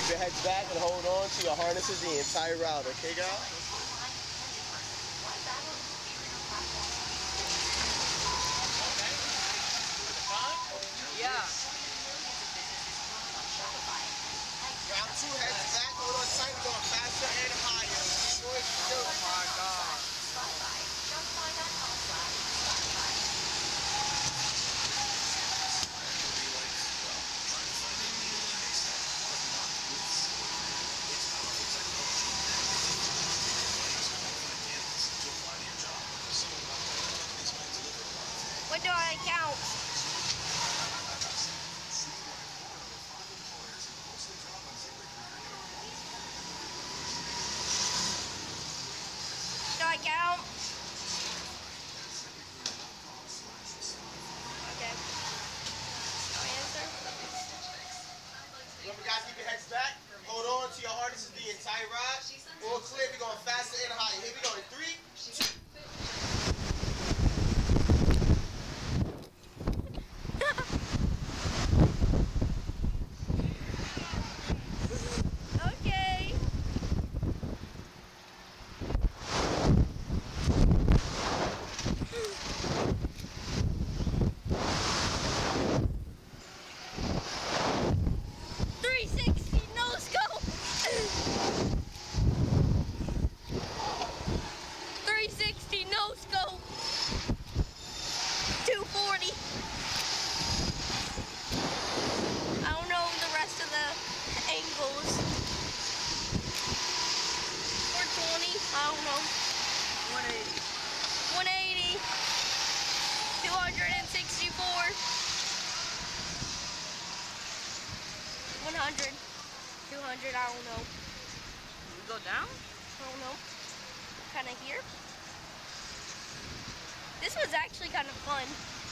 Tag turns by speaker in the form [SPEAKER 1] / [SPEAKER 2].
[SPEAKER 1] Keep your heads back and hold on to your harnesses the entire route, okay, guys?
[SPEAKER 2] Yeah.
[SPEAKER 1] Round 2, heads back, hold on tight, we're going faster and higher. Oh my God.
[SPEAKER 3] When do I count? Do I count? Okay. No answer.
[SPEAKER 1] Remember, guys, keep your heads back. Hold on to your harnesses the entire ride. All clear. We're going faster and higher. Here we go in 3, 2.
[SPEAKER 3] Okay. No scope. 360 no scope. 240. I don't know the rest of the angles. 420. I don't know.
[SPEAKER 2] 180.
[SPEAKER 3] 180. 264. 100. 200, I don't know.
[SPEAKER 2] We go down?
[SPEAKER 3] I don't know. Kind of here. This was actually kind of fun.